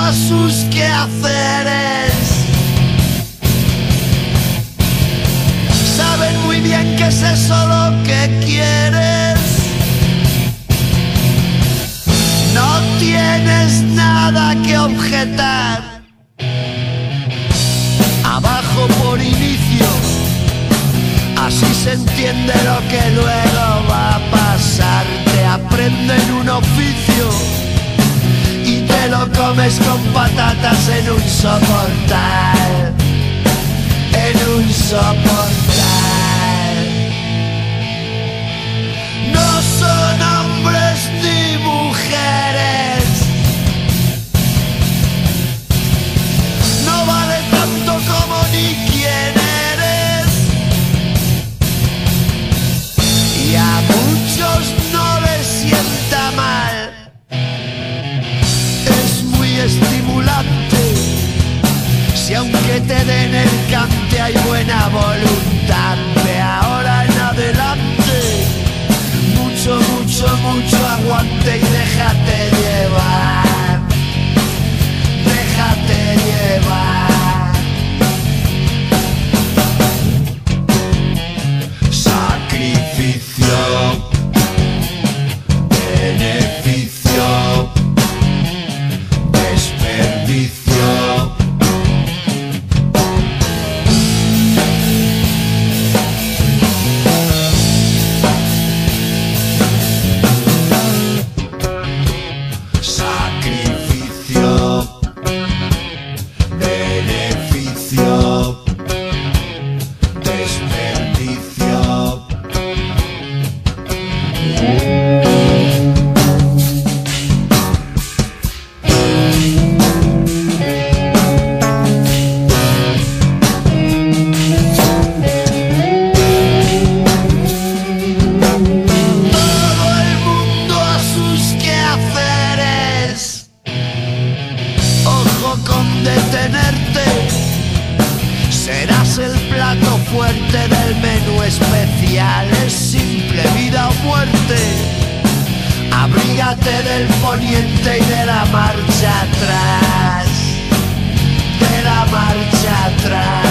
a sus quehaceres. Saben muy bien que es eso lo que quieres. No tienes nada que objetar. Abajo por inicio, así se entiende lo que luego va a pasar. Te aprenden un oficio y te lo comes con patatas en un soportal. En un soportal. No son hombres ni mujeres. No vale tanto como ni quién eres. Y a muchos no les sienta mal. Es muy estimulante. Si aunque te den el cante hay buena voluntad, de ahora en adelante mucho, mucho, mucho aguante y déjate llevar. Déjate llevar. Sacrificio, beneficio, desperdicio. Con detenerte serás el plato fuerte del menú especial. Es simple, vida o muerte. Abrígate del poniente y de la marcha atrás. De la marcha atrás.